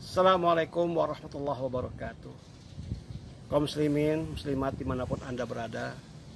Assalamualaikum warahmatullahi wabarakatuh. Kaum muslimin, muslimat dimanapun Anda berada,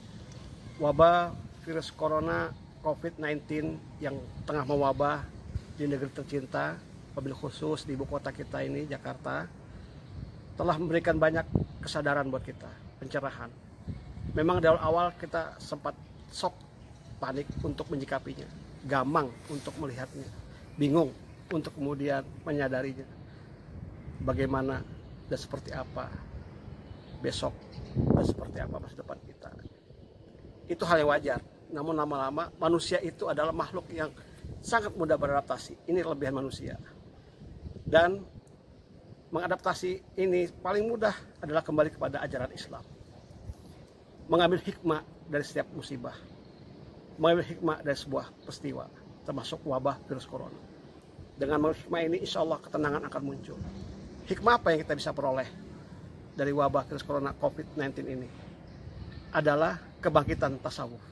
wabah virus corona COVID-19 yang tengah mewabah di negeri tercinta, wabil khusus di ibu kota kita ini, Jakarta, telah memberikan banyak kesadaran buat kita, pencerahan. Memang dari awal kita sempat shock, panik untuk menyikapinya, gamang untuk melihatnya, bingung untuk kemudian menyadarinya. Bagaimana dan seperti apa besok dan seperti apa masa depan kita. Itu hal yang wajar. Namun lama-lama manusia itu adalah makhluk yang sangat mudah beradaptasi. Ini kelebihan manusia. Dan mengadaptasi ini paling mudah adalah kembali kepada ajaran Islam. Mengambil hikmah dari setiap musibah. Mengambil hikmah dari sebuah peristiwa, termasuk wabah virus corona. Dengan hikmah ini insya Allah ketenangan akan muncul. Hikmah apa yang kita bisa peroleh dari wabah virus corona COVID-19 ini adalah kebangkitan tasawuf.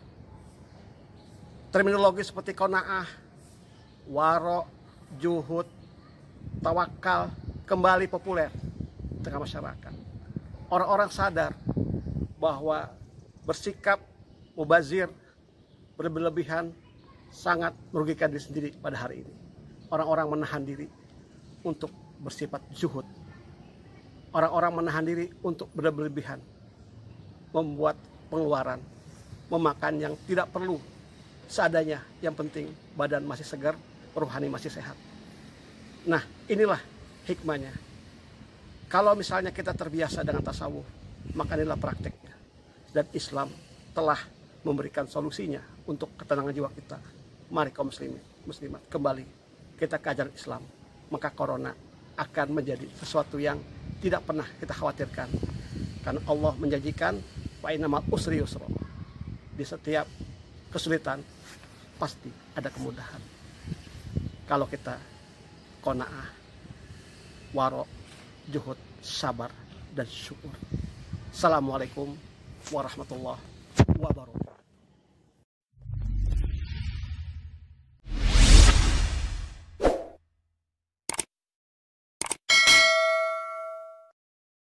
Terminologi seperti qanaah, waro, juhud, tawakal kembali populer di tengah masyarakat. Orang-orang sadar bahwa bersikap mubazir, berlebihan sangat merugikan diri sendiri pada hari ini. Orang-orang menahan diri untuk bersifat zuhud. Orang-orang menahan diri untuk berlebihan, membuat pengeluaran, memakan yang tidak perlu, seadanya. Yang penting badan masih segar, rohani masih sehat. Nah, inilah hikmahnya. Kalau misalnya kita terbiasa dengan tasawuf, maka inilah prakteknya. Dan Islam telah memberikan solusinya untuk ketenangan jiwa kita. Mari kaum muslimin, muslimat, kembali kita ke ajaran Islam. Maka corona akan menjadi sesuatu yang tidak pernah kita khawatirkan. Karena Allah menjanjikan wa innamal usri yusra. Di setiap kesulitan pasti ada kemudahan. Kalau kita qanaah, waro, juhud, sabar dan syukur. Assalamualaikum warahmatullahi wabarakatuh.